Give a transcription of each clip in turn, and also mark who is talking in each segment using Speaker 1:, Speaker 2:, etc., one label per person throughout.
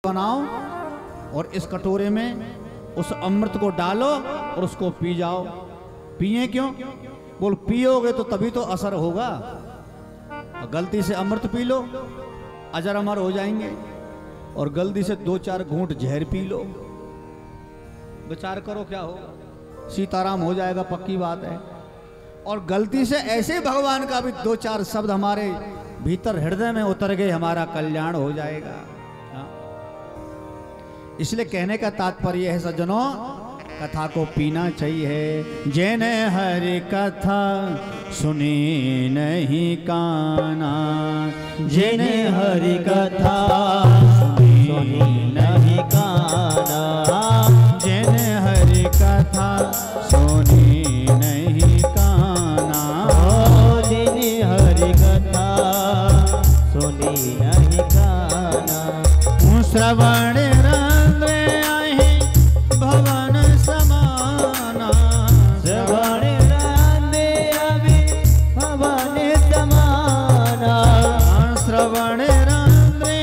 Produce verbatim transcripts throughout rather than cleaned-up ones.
Speaker 1: बनाओ और इस कटोरे में उस अमृत को डालो और उसको पी जाओ। पिए क्यों? बोल पियोगे तो तभी तो असर होगा। गलती से अमृत पी लो, अजर अमर हो जाएंगे, और गलती से दो चार घूंट जहर पी लो, विचार करो क्या होगा। सीताराम हो जाएगा, पक्की बात है। और गलती से ऐसे भगवान का भी दो चार शब्द हमारे भीतर हृदय में उतर गए, हमारा कल्याण हो जाएगा। इसलिए कहने का तात्पर्य है सज्जनों, कथा को पीना चाहिए। जैन हरि कथा सुनी नहीं काना,
Speaker 2: जैन हरि कथा सुनी नहीं काना,
Speaker 1: जैन हरि कथा सुनी नहीं काना,
Speaker 2: जैन हरि कथा सुनी नहीं काना।
Speaker 1: श्रवण भवन समाना,
Speaker 2: श्रवण रांदे अभी भवन समाना,
Speaker 1: श्रवण रांदे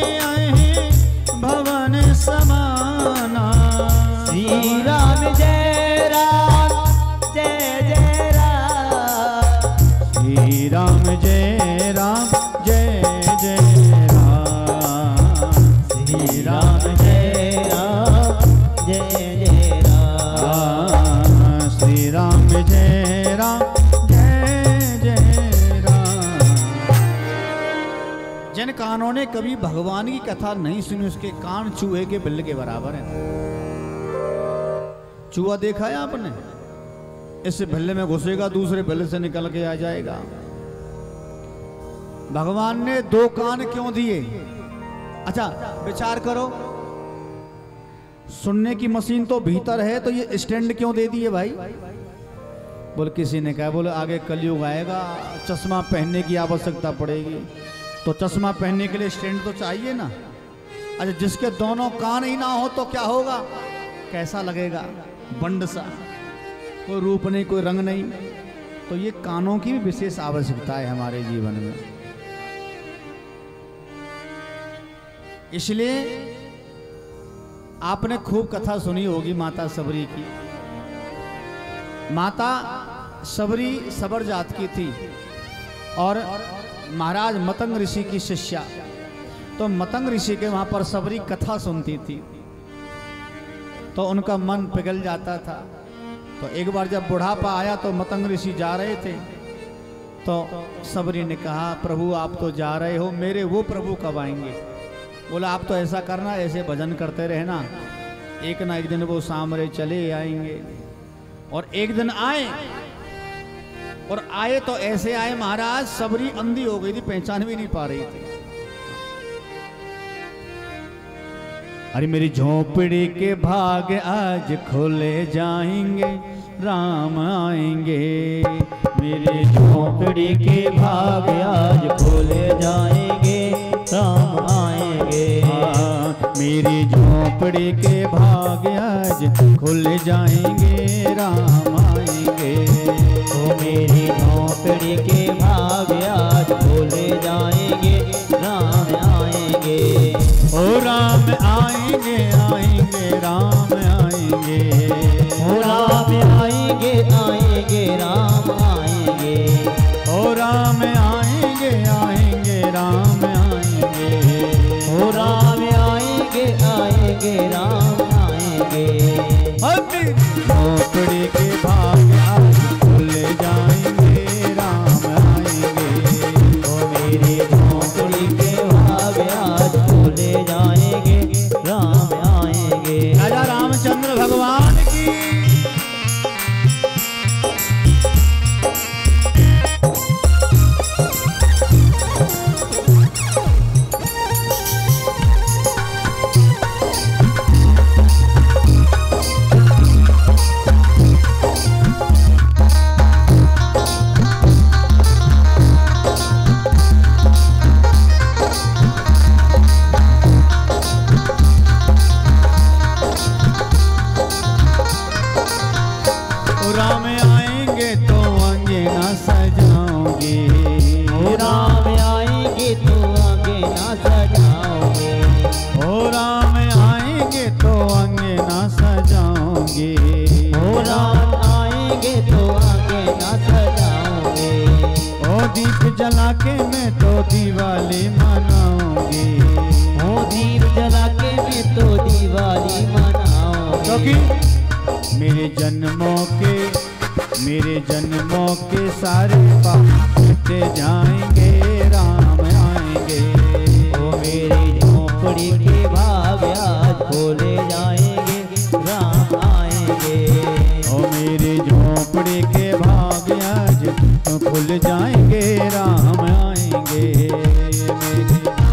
Speaker 1: भवन समाना।
Speaker 2: श्री राम जय राम जय जय राम,
Speaker 1: श्री राम जय राम जय जय राम, श्री राम जय राम जय जय राम, श्री राम जय राम जय जय राम। जिन कानों ने कभी भगवान की कथा नहीं सुनी, उसके कान चूहे के बिल्ल के बराबर हैं। चूहा देखा है आपने? इस बिल्ले में घुसेगा, दूसरे बिल्ले से निकल के आ जाएगा। भगवान ने दो कान क्यों दिए? अच्छा विचार करो, सुनने की मशीन तो भीतर है, तो ये स्टैंड क्यों दे दिए भाई? बोल किसी ने कहा, बोले आगे कलयुग आएगा, चश्मा पहनने की आवश्यकता पड़ेगी, तो चश्मा पहनने के लिए स्टैंड तो चाहिए ना। अच्छा जिसके दोनों कान ही ना हो तो क्या होगा? कैसा लगेगा? बंड सा, कोई रूप नहीं, कोई रंग नहीं। तो ये कानों की भी विशेष आवश्यकता है हमारे जीवन में। इसलिए आपने खूब कथा सुनी होगी माता सबरी की। माता सबरी सबर जात की थी और महाराज मतंग ऋषि की शिष्या। तो मतंग ऋषि के वहां पर सबरी कथा सुनती थी तो उनका मन पिघल जाता था। तो एक बार जब बुढ़ापा आया तो मतंग ऋषि जा रहे थे, तो सबरी ने कहा, प्रभु आप तो जा रहे हो, मेरे वो प्रभु कब आएंगे? बोला आप तो ऐसा करना, ऐसे भजन करते रहना, एक ना एक दिन वो सामने चले आएंगे। और एक दिन आए, और आए तो ऐसे आए महाराज, सबरी अंधी हो गई थी, पहचान भी नहीं पा रही थी। अरे मेरी झोपड़ी के भाग आज खोले जाएंगे, राम आएंगे।
Speaker 2: मेरी झोपड़ी के भाग आज खोले जाएंगे, राम आएंगे।
Speaker 1: हाँ, मेरी झोपड़ी के भाग आज खुल जाएंगे, राम आएंगे।
Speaker 2: ओ मेरी झोपड़ी के भाग आज खोले जाएंगे, राम आएंगे।
Speaker 1: ओ राम आएंगे आएंगे राम आएंगे,
Speaker 2: ओ राम आएंगे आएंगे राम आएंगे।
Speaker 1: ओ राम आएंगे आएंगे राम आएंगे,
Speaker 2: ओ राम आएंगे आएंगे राम आएंगे।
Speaker 1: झोपड़ी के भाग आज खुल जाएंगे, राम आएंगे।
Speaker 2: ओ मेरी झोपड़ी के भाग आज खोले जाएंगे, राम आएंगे।
Speaker 1: राजा रामचंद्र भगवान की जला के मैं तो दिवाली मनाऊंगी।
Speaker 2: ओ दीप जला के मैं तो दिवाली मनाऊंगी।
Speaker 1: क्योंकि मेरे जन्मों के मेरे जन्मों के सारे पाप मिटे जाएंगे, राम आएंगे।
Speaker 2: ओ मेरी झोपड़ी के भाग आज खोले जाएंगे, राम आएंगे।
Speaker 1: ओ मेरी झोपड़ी के भाग आज खुल जाएंगे, राम आएंगे। मेरे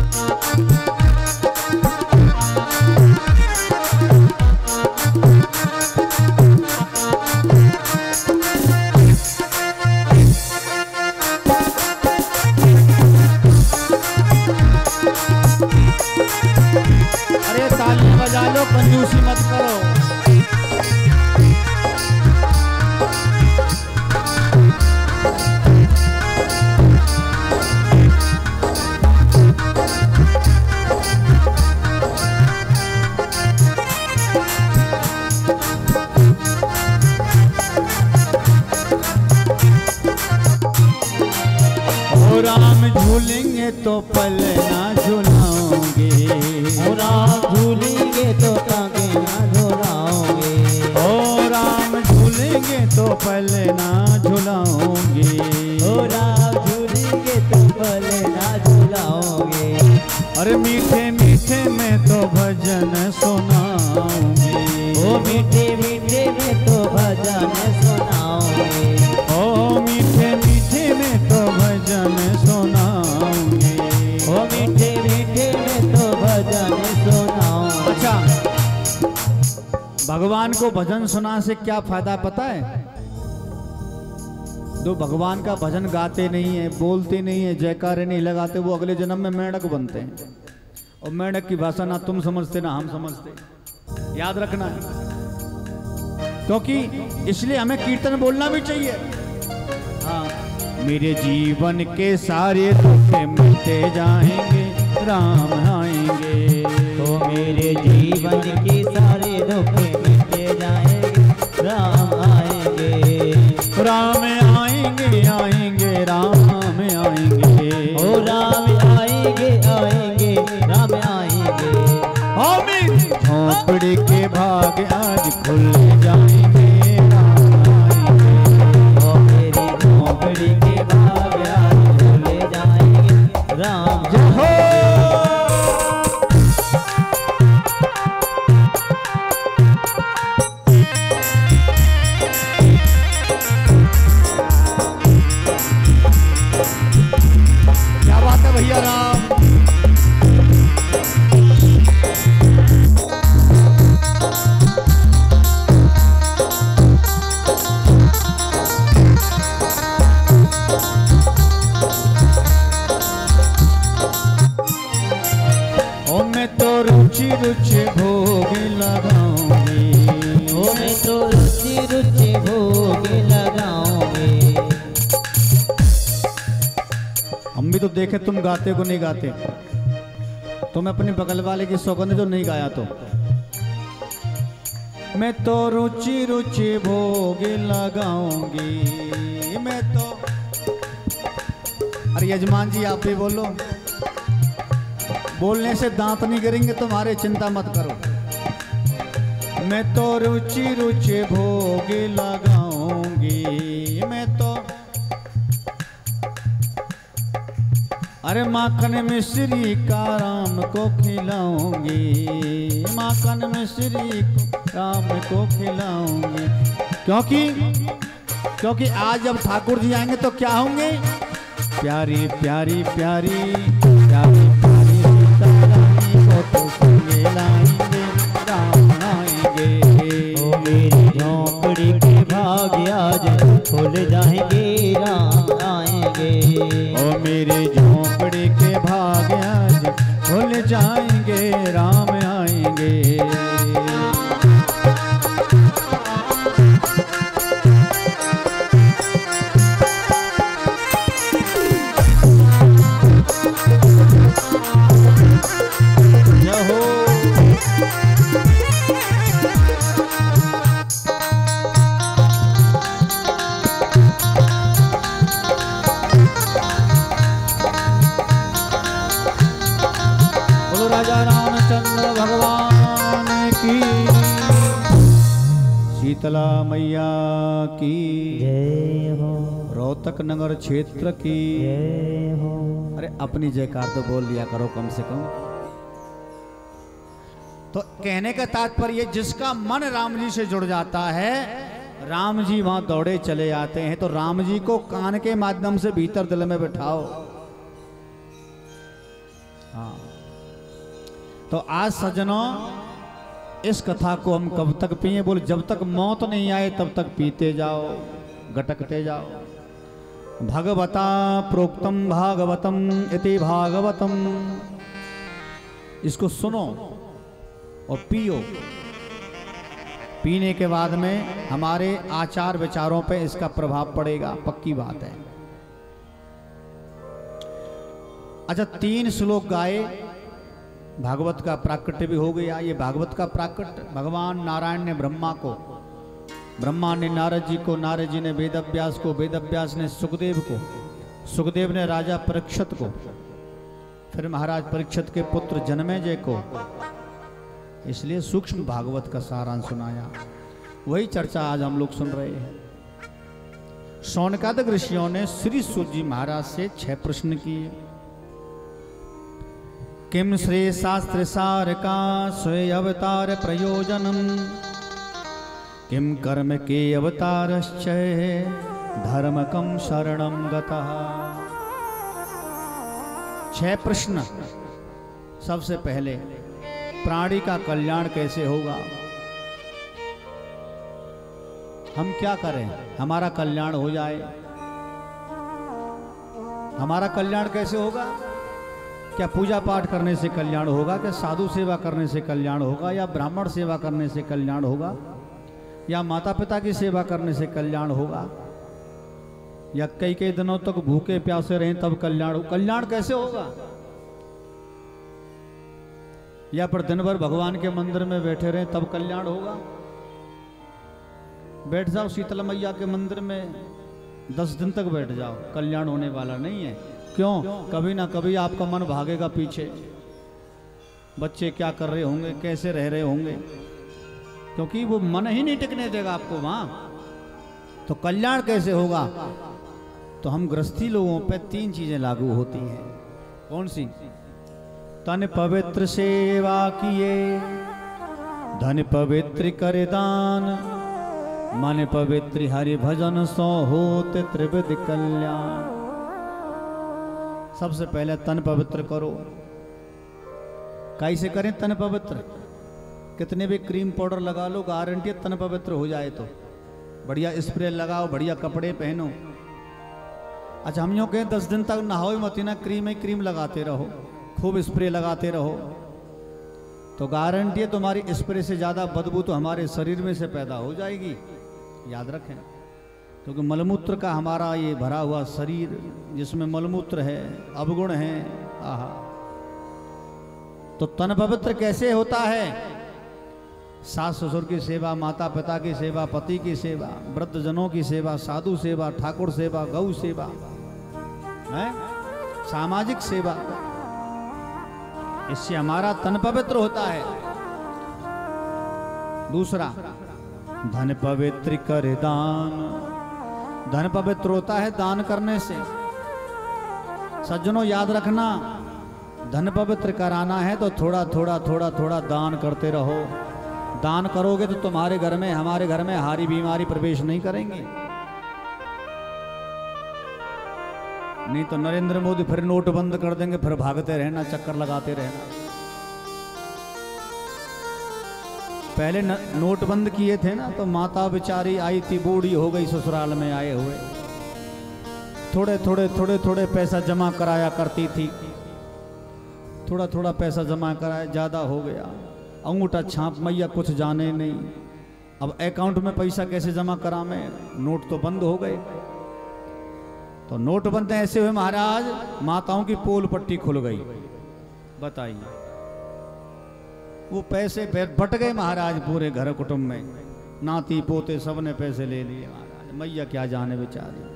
Speaker 1: अरे ताली बजा लो, कंजूसी मत करो। ओ राम झूलेंगे तो पल ना झुलाओगे।
Speaker 2: ओ राम झूलेंगे तो टांगे ना झुलाओगे।
Speaker 1: ओ राम झूलेंगे तो पल ना झुलाओगे।
Speaker 2: ओ राम झूलेंगे तो पल ना झुलाओगे।
Speaker 1: अरे मीठे मीठे में तो भजन सुनाओगे।
Speaker 2: ओ मीठे मीठे में तो भजन सुनाओगे।
Speaker 1: ओ मीठे मीठे में तो भजन सुनाओगे।
Speaker 2: ओ मीठे मीठे में तो भजन सुनाओगे।
Speaker 1: अच्छा, भगवान को भजन सुना से क्या फायदा पता है? जो भगवान का भजन गाते नहीं है, बोलते नहीं है, जयकारे नहीं लगाते, वो अगले जन्म में मेंढक बनते हैं। और मेंढक की भाषा ना तुम समझते ना हम समझते, याद रखना है। क्योंकि इसलिए हमें कीर्तन बोलना भी चाहिए। हाँ, मेरे जीवन के सारे दुख मिटे जाएंगे, राम आएंगे।
Speaker 2: तो मेरे जीवन के सारे दुख मिटे जाएंगे, राम आएंगे।
Speaker 1: राम आएंगे आएंगे राम आएंगे।
Speaker 2: ओ राम आएंगे आएंगे राम आएंगे।
Speaker 1: हमें झोपड़ी के भाग आज खुल जाएंगे, राम आएंगे।
Speaker 2: ओ मेरी झोपड़ी के भाग आज खुल जाएंगे, राम
Speaker 1: हो। क्या बात है भैया राम। ओ मैं तो रुचि रुचि भोग लगाऊंगी।
Speaker 2: ओ मैं तो रुचि रुचि भोग लगाऊंगी।
Speaker 1: हम भी तो देखे तुम गाते को नहीं गाते। तुम अपने बगल वाले की सौगंध जो नहीं गाया तो। मैं तो रुचि रुचि भोग लगाऊंगी। मैं तो, अरे यजमान जी आप भी बोलो। बोलने से दांत नहीं गिरेंगे तुम्हारे, चिंता मत करो। मैं तो रुचि रुचि भोग लगाऊंगी। मैं तो अरे माखन मिश्री का राम को खिलाऊंगी। माखन मिश्री को राम को खिलाऊंगी। क्योंकि क्योंकि आज जब ठाकुर जी आएंगे तो क्या होंगे? प्यारी प्यारी प्यारी प्यारी प्यारी सीता रानी को तो संगे लाएंगे, राम आएंगे।
Speaker 2: ओ मेरी झोपड़ी के भाग आज खुल जाएंगे, राम आएंगे।
Speaker 1: ओ मेरे झोपड़ी के भाग आज खुल जाएंगे, राम आएंगे। शीतला मैया की
Speaker 2: जय हो,
Speaker 1: रोहतक नगर क्षेत्र की
Speaker 2: जय हो।
Speaker 1: अरे अपनी जयकार तो बोल लिया करो कम से कम। तो कहने का तात्पर्य जिसका मन राम जी से जुड़ जाता है, राम जी वहां दौड़े चले आते हैं। तो राम जी को कान के माध्यम से भीतर दिल में बिठाओ। हाँ, तो आज सज्जनों इस कथा को हम कब तक पिए? बोले जब तक मौत नहीं आए तब तक पीते जाओ, गटकते जाओ। भगवता प्रोक्तम भागवतम इति भागवतम, इसको सुनो और पियो। पीने के बाद में हमारे आचार विचारों पे इसका प्रभाव पड़ेगा, पक्की बात है। अच्छा, तीन श्लोक गाए, भागवत का प्राकट्य भी हो गया। ये भागवत का प्राकट्य भगवान नारायण ने ब्रह्मा को, ब्रह्मा ने नारद जी को, नारद जी ने वेदव्यास को, वेदव्यास ने सुखदेव को, सुखदेव ने राजा परीक्षित को, फिर महाराज परीक्षित के पुत्र जन्मेजय को। इसलिए सूक्ष्म भागवत का सारांश सुनाया। वही चर्चा आज हम लोग सुन रहे हैं। शौनकादिक ऋषियों ने श्री सूत जी महाराज से छह प्रश्न किए। किम श्री शास्त्र सार का स्वय अवतार प्रयोजनम, किम कर्म के अवतारश्चय धर्मकम शरणम गतः। छह प्रश्न। सबसे पहले, प्राणी का कल्याण कैसे होगा? हम क्या करें हमारा कल्याण हो जाए? हमारा कल्याण कैसे होगा? क्या पूजा पाठ करने से कल्याण होगा? क्या साधु सेवा करने से कल्याण होगा? या ब्राह्मण सेवा करने से कल्याण होगा? या माता पिता की सेवा करने से कल्याण होगा? या कई कई दिनों तक भूखे प्यासे रहें तब कल्याण हो? कल्याण कैसे होगा? या पर दिन भर भगवान के मंदिर में बैठे रहें तब कल्याण होगा? बैठ जाओ शीतला मैया के मंदिर में, दस दिन तक बैठ जाओ, कल्याण होने वाला नहीं है। क्यों? कभी ना कभी आपका मन भागेगा पीछे। बच्चे क्या कर रहे होंगे, कैसे रह रहे होंगे, क्योंकि वो मन ही नहीं टिकने देगा आपको वहां। तो कल्याण कैसे होगा? तो हम गृहस्थी लोगों पे तीन चीजें लागू होती हैं। कौन सी? तन पवित्र सेवा किए, धन पवित्र कर दान, मन पवित्र हरि भजन सो होते त्रिविध कल्याण। सबसे पहले तन पवित्र करो। कैसे करें तन पवित्र? कितने भी क्रीम पाउडर लगा लो, गारंटी है तन पवित्र हो जाए तो। बढ़िया स्प्रे लगाओ, बढ़िया कपड़े पहनो। अच्छा, हम यूँ कहें दस दिन तक नहाओ मत ना, क्रीम ही क्रीम लगाते रहो, खूब स्प्रे लगाते रहो, तो गारंटी है तुम्हारी स्प्रे से ज़्यादा बदबू तो हमारे शरीर में से पैदा हो जाएगी। याद रखें, क्योंकि मलमूत्र का हमारा ये भरा हुआ शरीर जिसमें मलमूत्र है, अवगुण है। आहा, तो तन पवित्र कैसे होता है? सास ससुर की सेवा, माता पिता की सेवा, पति की सेवा, वृद्ध जनों की सेवा, साधु सेवा, ठाकुर सेवा, गौ सेवा, है सामाजिक सेवा, इससे हमारा तन पवित्र होता है। दूसरा, धन पवित्र कर दान। धन पवित्र होता है दान करने से। सज्जनों याद रखना, धन पवित्र कराना है तो थोड़ा थोड़ा थोड़ा थोड़ा दान करते रहो। दान करोगे तो तुम्हारे घर में, हमारे घर में हारी बीमारी प्रवेश नहीं करेंगे। नहीं तो नरेंद्र मोदी फिर नोट बंद कर देंगे, फिर भागते रहना, चक्कर लगाते रहना। पहले न, नोट बंद किए थे ना, तो माता बेचारी आई थी, बूढ़ी हो गई ससुराल में आए हुए, थोड़े थोड़े थोड़े थोड़े पैसा जमा कराया करती थी। थोड़ा थोड़ा पैसा जमा कराया, ज़्यादा हो गया, अंगूठा छाप मैया कुछ जाने नहीं। अब अकाउंट में पैसा कैसे जमा करा मैं? नोट तो बंद हो गए। तो नोट बंद ऐसे हुए महाराज, माताओं की पोल पट्टी खुल गई। बताइए, वो पैसे बट गए महाराज पूरे घर कुटुंब में, नाती पोते सबने पैसे ले लिए महाराज। मैया क्या जाने बेचारी।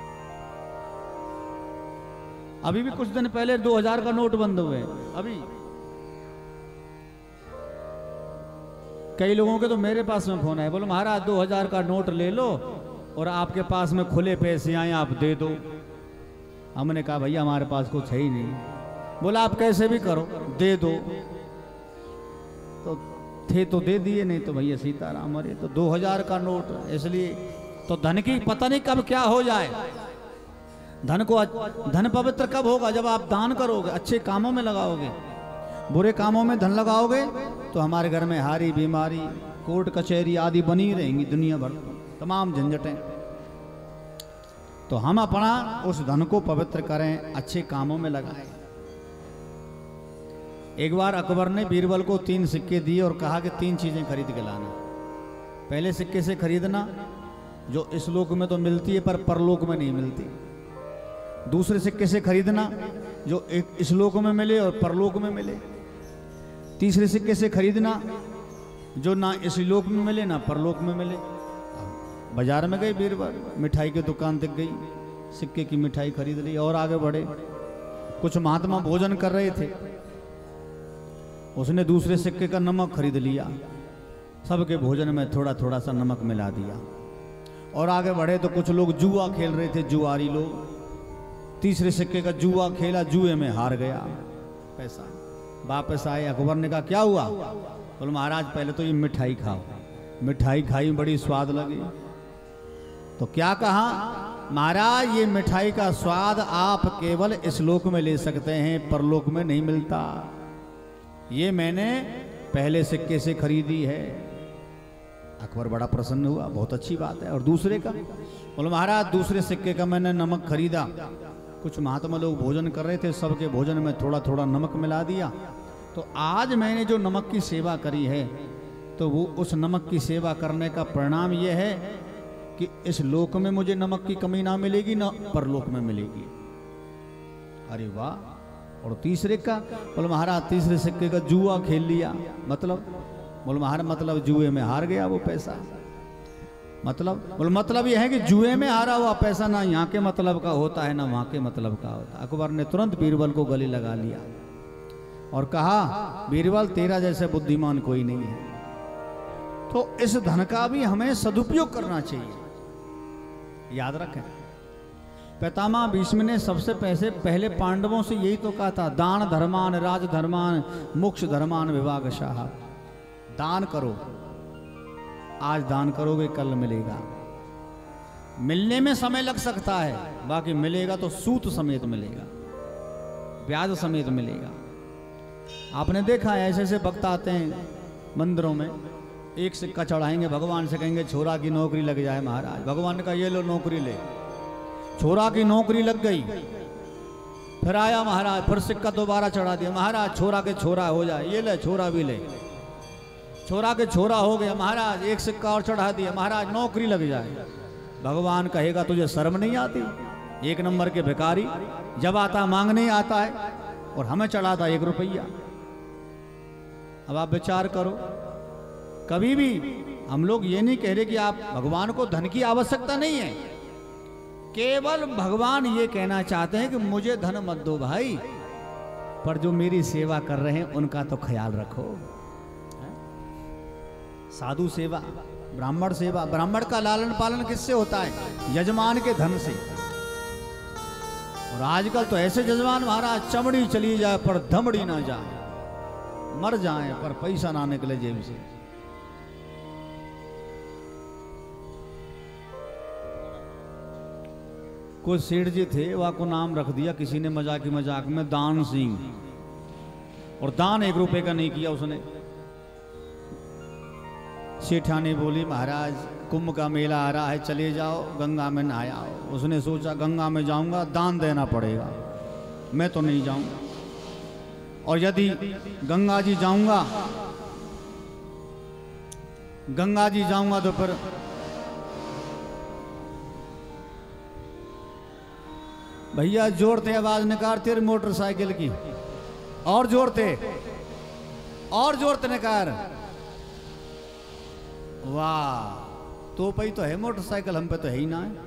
Speaker 1: अभी भी कुछ दिन पहले दो हजार का नोट बंद हुए। अभी कई लोगों के तो मेरे पास में फोन है, बोलो महाराज दो हजार का नोट ले लो और आपके पास में खुले पैसे आए आप दे दो। हमने कहा भैया हमारे पास कुछ है ही नहीं। बोला आप कैसे भी करो दे दो। तो थे तो दे दिए, नहीं तो भैया सीताराम अरे तो दो हजार का नोट। इसलिए तो धन की पता नहीं कब क्या हो जाए। धन को धन पवित्र कब होगा? जब आप दान करोगे, अच्छे कामों में लगाओगे। बुरे कामों में धन लगाओगे तो हमारे घर में हारी बीमारी, कोर्ट कचहरी आदि बनी रहेंगी, दुनिया भर तमाम झंझटें। तो हम अपना उस धन को पवित्र करें, अच्छे कामों में लगाएं। एक बार अकबर ने बीरबल को तीन सिक्के दिए और कहा कि तीन चीजें खरीद के लाना। पहले सिक्के से खरीदना जो इस लोक में तो मिलती है पर परलोक में नहीं मिलती। दूसरे सिक्के से खरीदना जो एक इस लोक में मिले और परलोक में मिले। तीसरे सिक्के से खरीदना जो ना इस लोक में मिले ना परलोक में मिले। बाजार में गए बीरबल, मिठाई की दुकान दिख गई, सिक्के की मिठाई खरीद ली और आगे बढ़े। कुछ महात्मा भोजन कर रहे थे, उसने दूसरे सिक्के का नमक खरीद लिया, सबके भोजन में थोड़ा थोड़ा सा नमक मिला दिया और आगे बढ़े। तो कुछ लोग जुआ खेल रहे थे, जुआरी लोग। तीसरे सिक्के का जुआ खेला, जुए में हार गया पैसा। वापस आए, अकबर ने कहा क्या हुआ? बोले महाराज पहले तो ये मिठाई खाओ। मिठाई खाई, बड़ी स्वाद लगी। तो क्या कहा? महाराज ये मिठाई का स्वाद आप केवल इस लोक में ले सकते हैं, परलोक में नहीं मिलता। ये मैंने पहले सिक्के से खरीदी है। अकबर बड़ा प्रसन्न हुआ, बहुत अच्छी बात है। और दूसरे का? बोले महाराज दूसरे सिक्के का मैंने नमक खरीदा, कुछ महात्मा लोग भोजन कर रहे थे, सबके भोजन में थोड़ा थोड़ा नमक मिला दिया। तो आज मैंने जो नमक की सेवा करी है तो वो उस नमक की सेवा करने का परिणाम ये है कि इस लोक में मुझे नमक की कमी ना मिलेगी ना परलोक में मिलेगी। अरे वाह। और तीसरे का? बोले महाराज तीसरे सिक्के का जुआ खेल लिया। मतलब? बोले महाराज मतलब जुए में हार गया वो पैसा। मतलब? बोले मतलब ये है कि जुए में हारा हुआ पैसा ना यहाँ के मतलब का होता है ना वहाँ के मतलब का होता है। अकबर ने तुरंत बीरबल को गले लगा लिया और कहा बीरबल तेरा जैसे बुद्धिमान कोई नहीं है। तो इस धन का भी हमें सदुपयोग करना चाहिए। याद रखें, पितामह भीष्म ने सबसे पैसे पहले पांडवों से यही तो कहा था, दान धर्मान राज धर्मान मोक्ष धर्मान विभागशाह। दान करो, आज दान करोगे कल मिलेगा। मिलने में समय लग सकता है, बाकी मिलेगा तो सूत समेत मिलेगा, ब्याज समेत मिलेगा। आपने देखा है ऐसे ऐसे भक्त आते हैं मंदिरों में, एक सिक्का चढ़ाएंगे भगवान से, कहेंगे छोरा की नौकरी लग जाए महाराज। भगवान ने कहा ये लो नौकरी ले। छोरा की नौकरी लग गई, फिर आया महाराज, फिर सिक्का दोबारा चढ़ा दिया, महाराज छोरा के छोरा हो जाए, ये ले छोरा भी ले। छोरा के छोरा हो गया महाराज, एक सिक्का और चढ़ा दिया, महाराज नौकरी लग जाए। भगवान कहेगा तुझे शर्म नहीं आती? एक नंबर के भिखारी, जब आता मांगने ही आता है और हमें चढ़ाता एक रुपया। अब आप विचार करो, कभी भी हम लोग ये नहीं कह रहे कि आप भगवान को धन की आवश्यकता नहीं है, केवल भगवान ये कहना चाहते हैं कि मुझे धन मत दो भाई, पर जो मेरी सेवा कर रहे हैं उनका तो ख्याल रखो। साधु सेवा, ब्राह्मण सेवा, ब्राह्मण का लालन पालन किससे होता है? यजमान के धन से। और आजकल तो ऐसे यजमान महाराज चमड़ी चली जाए पर धमड़ी ना जाए, मर जाए पर पैसा ना निकले जेब से। कोई सेठ जी थे, वह को नाम रख दिया किसी ने मजाक की मजाक में दान सिंह, और दान एक रुपए का नहीं किया उसने। सेठानी बोली महाराज कुंभ का मेला आ रहा है, चले जाओ गंगा में नहाया आओ। उसने सोचा गंगा में जाऊंगा दान देना पड़ेगा, मैं तो नहीं जाऊंगा, और यदि गंगा जी जाऊंगा गंगा जी जाऊंगा तो फिर भैया जोरते आवाज निकारते मोटरसाइकिल की, और जोरते और जोरते निकार। वाह, तो पई तो है मोटरसाइकिल, हम पे तो है ही ना है।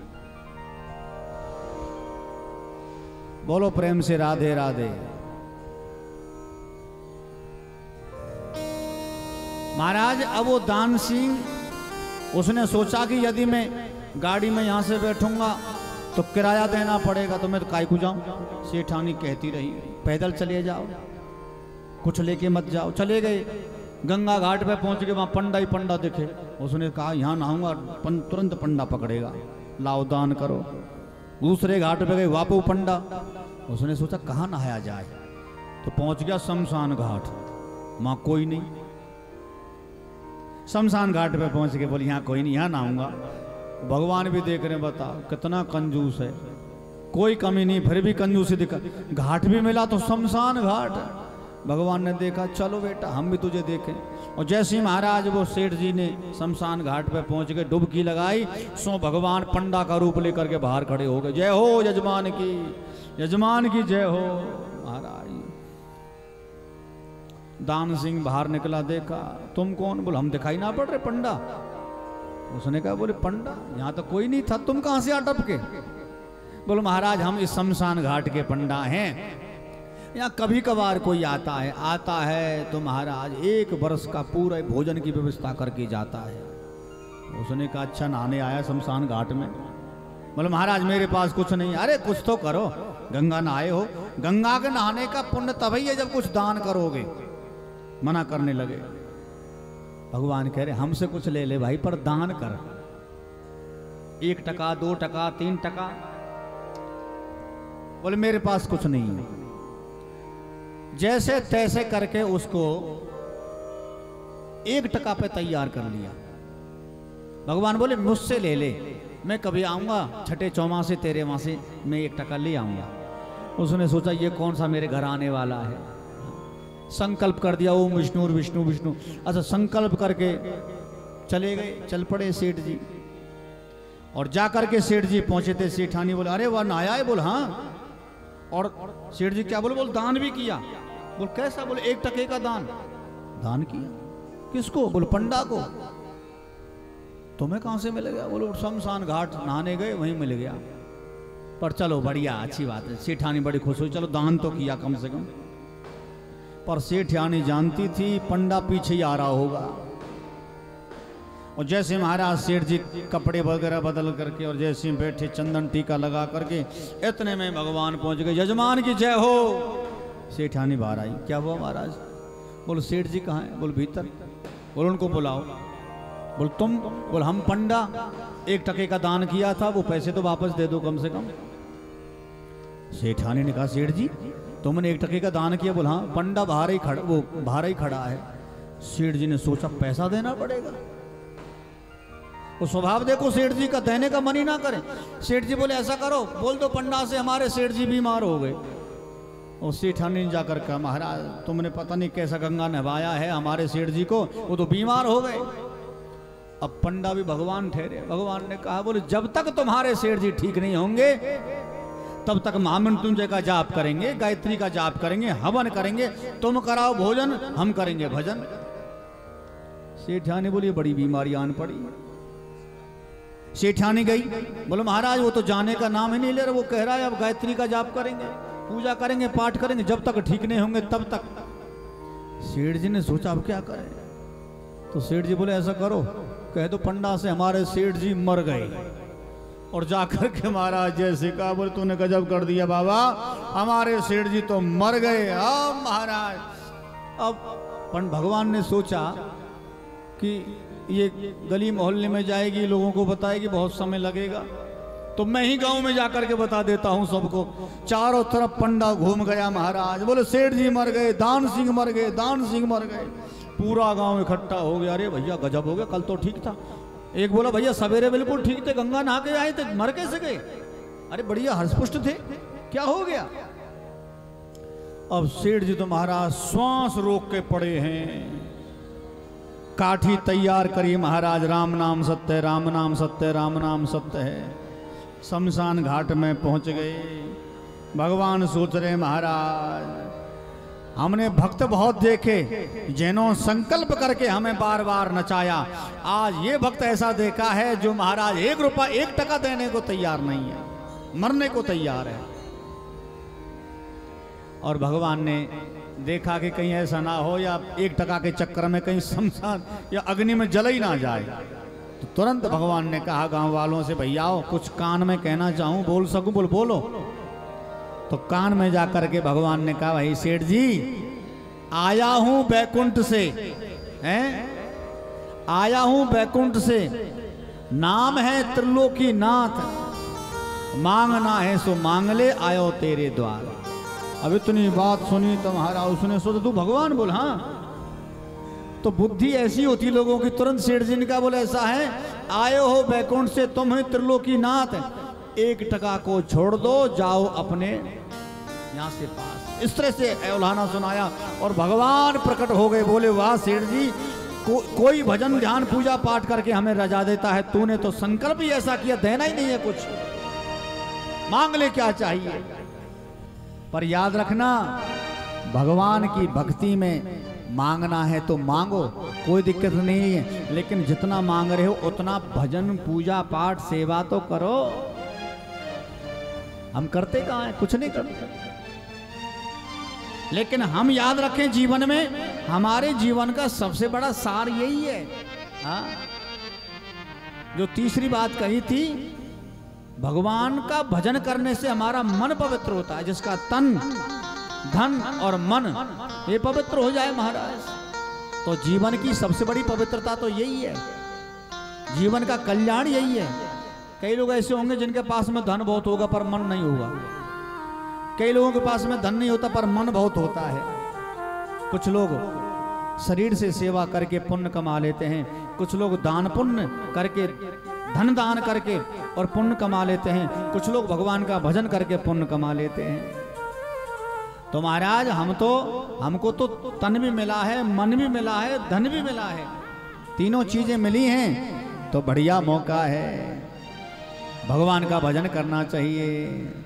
Speaker 1: बोलो प्रेम से राधे राधे। महाराज अब वो दान सिंह उसने सोचा कि यदि मैं गाड़ी में यहाँ से बैठूंगा तो किराया देना पड़ेगा, तो मैं तो काय को जाऊं। सेठानी कहती रही पैदल चले जाओ, कुछ लेके मत जाओ। चले गए, गंगा घाट पे पहुंच गए, वहां पंडा ही पंडा दिखे। उसने कहा यहाँ नहाऊंगा, तुरंत पंडा पकड़ेगा, लाओ दान करो। दूसरे घाट पे गए, वापो पंडा। उसने सोचा कहाँ नहाया जाए, तो पहुंच गया शमशान घाट, वहां कोई नहीं। शमशान घाट पे पहुंच के बोले यहाँ कोई नहीं, यहाँ नहाऊंगा। भगवान भी देख रहे, बताओ कितना कंजूस है, कोई कमी नहीं, फिर भी कंजूसी दिखा। घाट भी मिला तो शमशान घाट। भगवान ने देखा चलो बेटा हम भी तुझे देखें। और जैसे ही महाराज वो सेठ जी ने शमशान घाट पे पहुंच गए, डुबकी लगाई, सो भगवान पंडा का रूप लेकर के बाहर खड़े हो गए। जय हो यजमान की, यजमान की जय हो। महाराज दान सिंह बाहर निकला, देखा तुम कौन? बोल हम दिखाई ना पड़ रहे पंडा। उसने कहा बोले पंडा यहाँ तो कोई नहीं था, तुम कहां से अटप के? बोलो महाराज हम इस शमशान घाट के पंडा हैं, यहाँ कभी कभार कोई आता है आता है तो महाराज एक वर्ष का पूरा भोजन की व्यवस्था करके जाता है। उसने कहा अच्छा नहाने आया शमशान घाट में? बोले महाराज मेरे पास कुछ नहीं। अरे कुछ तो करो, गंगा नहाए हो, गंगा के नहाने का पुण्य तभी है जब कुछ दान करोगे। मना करने लगे। भगवान कह रहे हमसे कुछ ले ले भाई, पर दान कर, एक टका दो टका तीन टका। बोले मेरे पास कुछ नहीं है। जैसे तैसे करके उसको एक टका पे तैयार कर लिया। भगवान बोले मुझसे ले ले, मैं कभी आऊंगा छठे चौमासे तेरे वहां से मैं एक टका ले आऊंगा। उसने सोचा ये कौन सा मेरे घर आने वाला है, संकल्प कर दिया ओम विष्णु विष्णु विष्णु। अच्छा संकल्प करके चले गए, चल पड़े सेठ जी। और जाकर के सेठ जी पहुंचे थे। सेठानी बोले अरे वह नहाया है? बोल हाँ। और सेठ जी क्या बोले? बोल दान भी किया। बोल कैसा? बोले एक टके का दान। दान किया? किसको? बोल पंडा को। तुम्हें कहां से मिल गया? बोलो शमशान घाट नहाने गए वहीं मिल गया। पर चलो बढ़िया अच्छी बात है। सेठानी बड़ी खुश हुई, चलो दान तो किया कम से कम। पर सेठानी जानती थी पंडा पीछे ही आ रहा होगा। और जैसे महाराज सेठ जी कपड़े वगैरह बदल करके और जैसे बैठे चंदन टीका लगा करके, इतने में भगवान पहुंच गए। यजमान की जय हो। सेठानी बाहर आई। क्या हुआ महाराज? बोलो सेठ जी कहाँ हैं? बोल भीतर। बोल उनको बुलाओ। बोल तुम? बोल हम पंडा, एक टके का दान किया था, वो पैसे तो वापस दे दो कम से कम। सेठानी ने कहा सेठ जी तुमने एक टके का दान किया? बोल हाँ। पंडा बाहर ही खड़ा, वो बाहर ही खड़ा है। सेठ जी ने सोचा पैसा देना पड़ेगा। वो स्वभाव देखो सेठ जी का, देने का मन ही ना करे। सेठ जी बोले ऐसा करो, बोल दो पंडा से हमारे सेठ जी बीमार हो गए। और सेठानी ने जाकर कहा महाराज तुमने पता नहीं कैसा गंगा नहवाया है हमारे सेठ जी को, वो तो बीमार हो गए। अब पंडा भी भगवान ठहरे। भगवान ने कहा बोले जब तक तुम्हारे सेठ जी ठीक नहीं होंगे तब तक महामृत्युंजय का जाप करेंगे, गायत्री का जाप करेंगे, हवन करेंगे, तुम कराओ भोजन, हम करेंगे भजन। सेठानी बोली बड़ी बीमारी आन पड़ी। सेठानी गई, बोलो महाराज वो तो जाने का नाम ही नहीं ले रहा, वो कह रहा है अब गायत्री का जाप करेंगे, पूजा करेंगे, पाठ करेंगे, जब तक ठीक नहीं होंगे तब तक। सेठ जी ने सोचा अब क्या करें? तो सेठ जी बोले ऐसा करो, कह दो पंडा से हमारे सेठ जी मर गए। और जाकर के महाराज जैसे कहा बोले तूने गजब कर दिया बाबा, हमारे सेठ जी तो मर गए। अब महाराज अब भगवान ने सोचा कि ये गली मोहल्ले में जाएगी, लोगों को बताएगी, बहुत समय लगेगा, तो मैं ही गांव में जाकर के बता देता हूं सबको। चारों तरफ पंडा घूम गया महाराज, बोले सेठ जी मर गए, दान सिंह मर गए, दान सिंह मर गए। पूरा गांव इकट्ठा हो गया। अरे भैया गजब हो गया, कल तो ठीक था। एक बोला भैया सवेरे बिल्कुल ठीक थे, गंगा नहा के आए थे, मर कैसे गए? अरे बढ़िया हर्षपुष्ट थे, क्या हो गया? अब सेठ जी तो महाराज श्वास रोक के पड़े हैं। काठी तैयार करी महाराज, राम नाम सत्य है, राम नाम सत्य है, राम नाम सत्य है। शमशान घाट में पहुंच गए। भगवान सोच रहे महाराज हमने भक्त बहुत देखे जिन्होंने संकल्प करके हमें बार बार नचाया, आज ये भक्त ऐसा देखा है जो महाराज एक रुपया एक टका देने को तैयार नहीं है, मरने को तैयार है। और भगवान ने देखा कि कहीं ऐसा ना हो या एक टका के चक्कर में कहीं शमशान या अग्नि में जल ही ना जाए। तो तुरंत भगवान ने कहा गांव वालों से, भैया कुछ कान में कहना चाहूं, बोल सकूं, बोल बोलो। तो कान में जाकर के भगवान ने कहा, भाई सेठ जी आया हूं बैकुंठ से, हैं आया हूं बैकुंठ से, नाम है त्रिलोकी नाथ, मांगना है सो मांग ले, आयो तेरे द्वार। अब इतनी बात सुनी तुम्हारा, उसने सोचा तू भगवान बोल। हाँ तो बुद्धि ऐसी होती लोगों की, तुरंत सेठ जी ने कहा, बोले ऐसा है, आए हो बैकुंठ से, तुम है त्रिलोकी नाथ, एक टका को छोड़ दो, जाओ अपने यहाँ से पास। इस तरह से औलाना सुनाया और भगवान प्रकट हो गए। बोले वाह सेठ जी, को, कोई भजन ध्यान पूजा पाठ करके हमें रजा देता है, तूने तो संकल्प ही ऐसा किया, देना ही नहीं है कुछ, मांग ले क्या चाहिए। पर याद रखना, भगवान की भक्ति में मांगना है तो मांगो, कोई दिक्कत नहीं है, लेकिन जितना मांग रहे हो उतना भजन पूजा पाठ सेवा तो करो। हम करते कहाँ हैं, कुछ नहीं करते। लेकिन हम याद रखें, जीवन में हमारे जीवन का सबसे बड़ा सार यही है। हाँ जो तीसरी बात कही थी, भगवान का भजन करने से हमारा मन पवित्र होता है, जिसका तन धन और मन ये पवित्र हो जाए महाराज, तो जीवन की सबसे बड़ी पवित्रता तो यही है, जीवन का कल्याण यही है। कई लोग ऐसे होंगे जिनके पास में धन बहुत होगा पर मन नहीं होगा, कई लोगों के पास में धन नहीं होता पर मन बहुत होता है। कुछ लोग शरीर से सेवा करके पुण्य कमा लेते हैं, कुछ लोग दान पुण्य करके, धन दान करके और पुण्य कमा लेते हैं, कुछ लोग भगवान का भजन करके पुण्य कमा लेते हैं। तो महाराज हम तो हमको तो तन भी मिला है, मन भी मिला है, धन भी मिला है, तीनों चीजें मिली हैं, तो बढ़िया मौका है, भगवान का भजन करना चाहिए।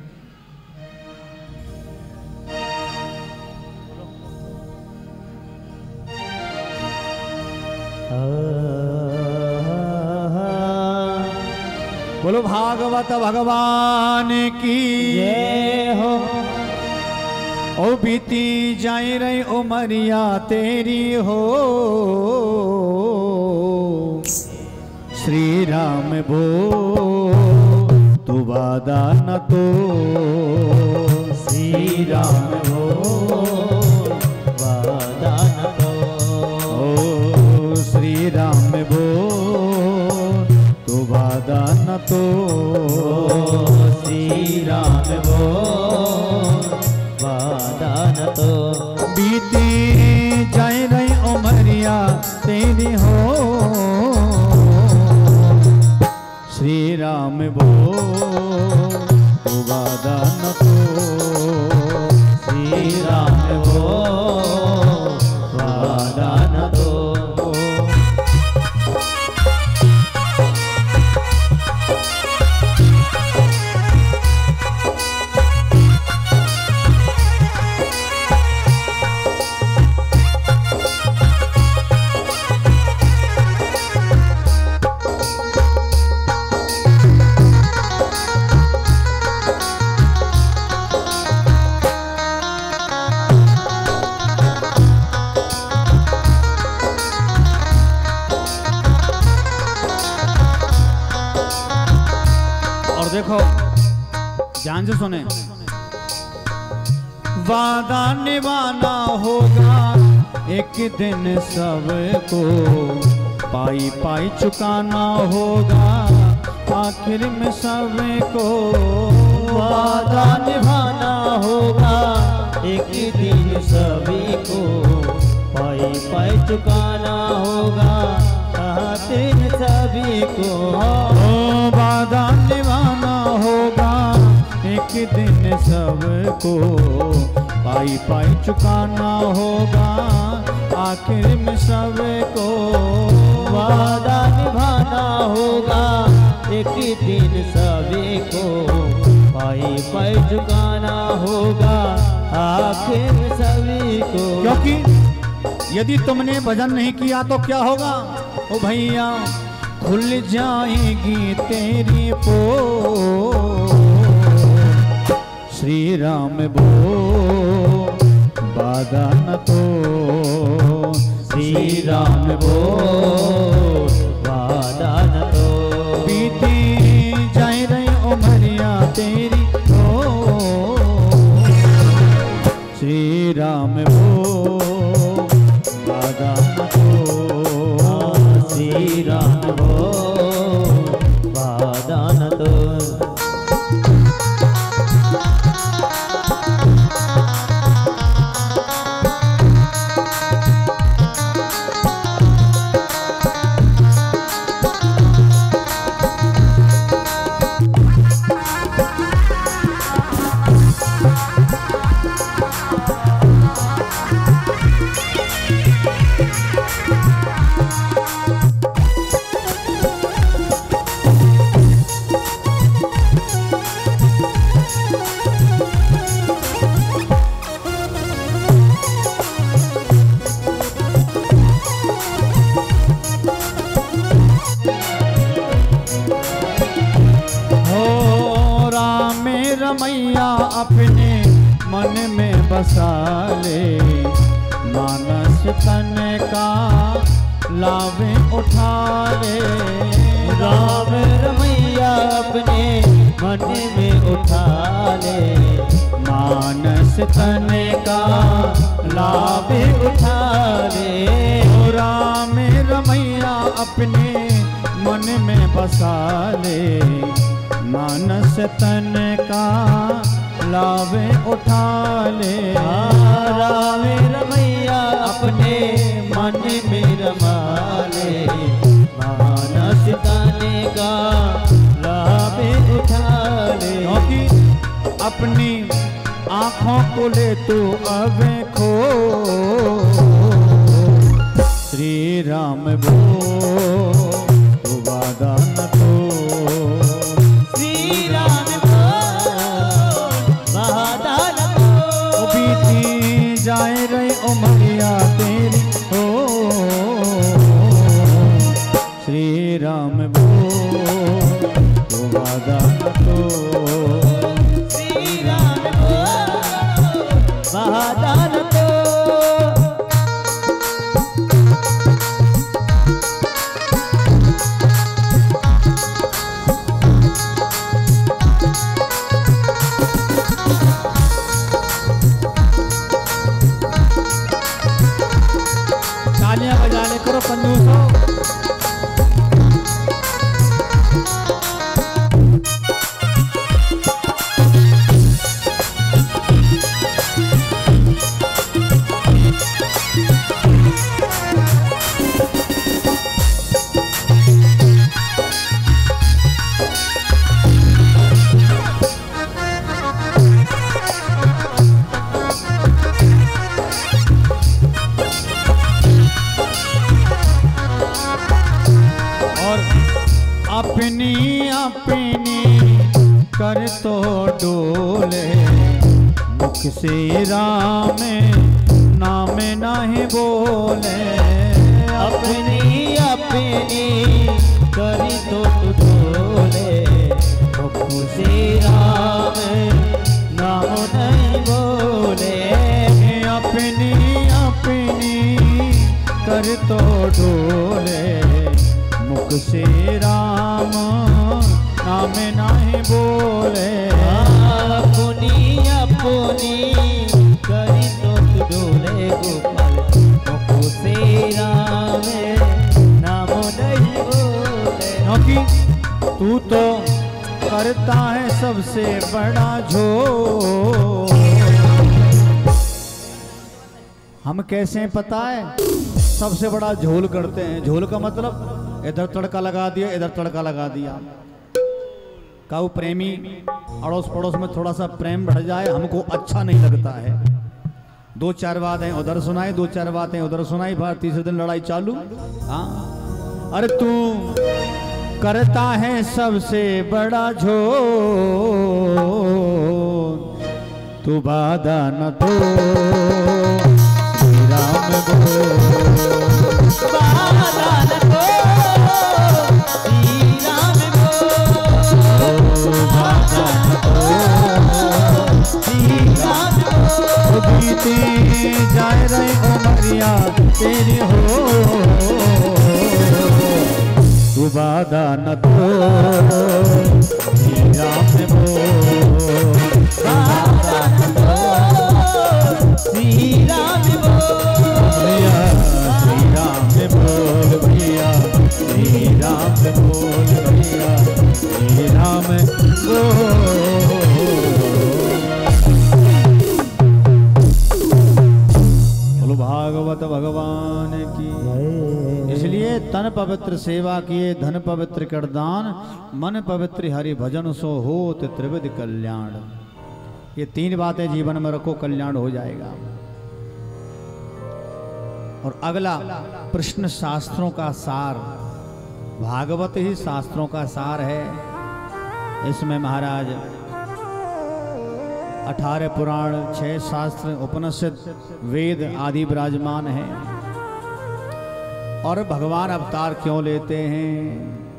Speaker 1: बोलो भागवत भगवान की जय हो। ओ बीती जाए रही उमरिया तेरी हो, श्री राम बो तू वादा न तो, श्री राम बो वादा न तो, ओ श्री राम बो तू वादा न तो, श्री राम बो वादा न तो। बीती जाए रही उमरिया तेरी हो, श्री राम बो वादा न तो, श्री राम बो वादा न तो। देखो ध्यान से सुने, वादा निभाना होगा एक दिन सबको, पाई पाई चुकाना होगा आखिर में सबको, वादा निभाना होगा एक दिन सभी को, पाई पाई चुकाना होगा आखिर सभी को, वादा निभाना होगा एक दिन सबको, पाई पाई चुकाना होगा आखिर में सबको, वादा निभाना होगा एक दिन सभी को, पाई पाई चुकाना होगा आखिर में सभी को। क्योंकि यदि तुमने भजन नहीं किया तो क्या होगा ओ भैया, खुल जाएगी तेरी पो, श्री राम बो वादा न तो
Speaker 2: श्री राम बोल वादा न तो।
Speaker 1: बीती जाए रही उमरिया तेरी हो श्री राम बोल वादा न तो
Speaker 2: श्री राम बोल वादा न तो।
Speaker 1: रमैया अपने मन में बसा ले मानस तन का लावे उठा ले।
Speaker 2: राम रमैया अपने मन में उठा ले
Speaker 1: मानस तन का लावे उठा ले। राम रमैया अपने मन में बसा ले मानस तन का लावे उठा ले।
Speaker 2: राम रमैया अपने मन में रमा ले मानस तन का लावे उठा ले।
Speaker 1: क्योंकि अपनी आँखों को ले तू अब खो श्री राम बोल तू वादा न तो। जाए रही उमरिया तेरी हो श्री राम बोल तो वादा न तो।
Speaker 2: श्री राम बोल वादा न तो।
Speaker 1: तालियां बजाने करो कंजूसो। अपनी अपनी कर तो डोले मुख से राम नाम नहीं बोले।
Speaker 2: अपनी अपनी कर तो डोले मुख से राम नाम नहीं बोले।
Speaker 1: अपनी अपनी कर तो डोले मुख से राम नाम नहीं बोले।
Speaker 2: अपनी अपनी करी तो डोले गोपाल मुख से राम नाम नहीं बोले।
Speaker 1: क्योंकि तू तो करता है सबसे बड़ा झोल। हम कैसे हैं पता है? सबसे बड़ा झोल करते हैं। झोल का मतलब इधर तड़का लगा दिया इधर तड़का लगा दिया। काऊ प्रेमी अड़ोस पड़ोस में थोड़ा सा प्रेम बढ़ जाए हमको अच्छा नहीं लगता है। दो चार बातें उधर सुनाई दो चार बातें उधर सुनाई बार तीसरे दिन लड़ाई चालू। हाँ अरे तू करता है सबसे बड़ा झोल तू वादा न तो श्री राम बोल।
Speaker 2: वादा न तो श्री राम बोल। वादा न तो श्री राम बोल।
Speaker 1: बीती बाधा न तो श्री राम ने बोल
Speaker 2: बाधा न तो श्री राम बोल
Speaker 1: भैया श्री राम ने बोल भैया श्री राम ने बोल भैया श्री राम बोल। बोलो भागवत भगवान की। इसलिए तन पवित्र सेवा किए धन पवित्र कर दान मन पवित्र हरि भजन सो होत त्रिविध कल्याण। ये तीन बातें जीवन में रखो, कल्याण हो जाएगा। और अगला प्रश्न शास्त्रों का सार, भागवत ही शास्त्रों का सार है। इसमें महाराज अठारह पुराण, छह शास्त्र, उपनिषद, वेद आदि विराजमान हैं। और भगवान अवतार क्यों लेते हैं?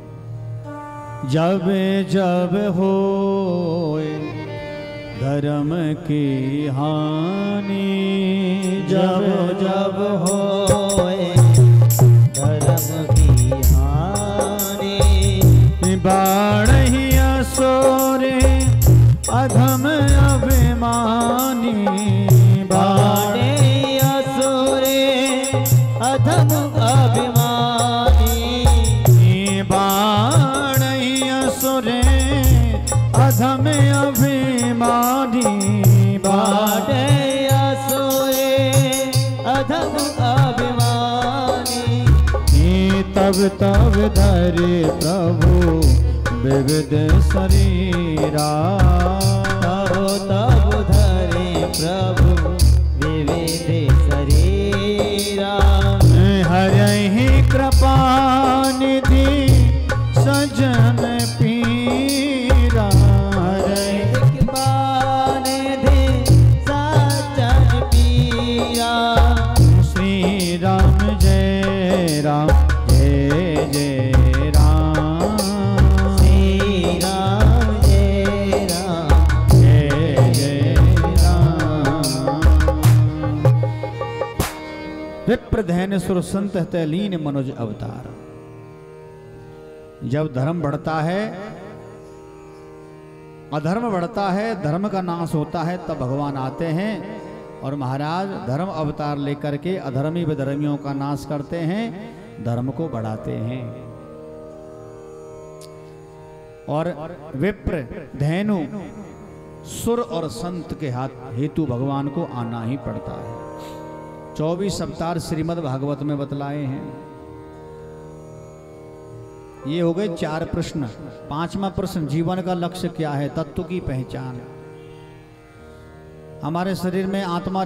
Speaker 1: जब जब होए धर्म की हानि,
Speaker 2: जब जब होए धर्म की हानि,
Speaker 1: बाढ़ असोरे अधम अभिमानी,
Speaker 2: बाढ़ असुरे अधम अभिमानी,
Speaker 1: बाढ़ असुरे अधम अभिमानी,
Speaker 2: बाढ़ असुरे अधम अभिमानी।
Speaker 1: तब तब धरे प्रभु विविध शरीरा,
Speaker 2: तब तब धरे प्रभु विविध शरीरा।
Speaker 1: हरहि कृपा निधि सजन पीरा, हरहि
Speaker 2: कृपा निधि सजन पीरा।
Speaker 1: श्री राम जय राम जय जय राम,
Speaker 2: श्री राम जय राम
Speaker 1: जय जय राम। विप्रधैन सुर संत तैलीन मनुज अवतार। जब धर्म बढ़ता है, अधर्म बढ़ता है, धर्म का नाश होता है, तब भगवान आते हैं और महाराज धर्म अवतार लेकर के अधर्मी विधर्मियों का नाश करते हैं, धर्म को बढ़ाते हैं। और विप्र धैनु सुर और संत के हाथ हेतु भगवान को आना ही पड़ता है। चौबीस अवतार श्रीमद् भागवत में बतलाए हैं। ये हो गए चार प्रश्न। पांचवा प्रश्न, जीवन का लक्ष्य क्या है? तत्व की पहचान। हमारे शरीर में आत्मा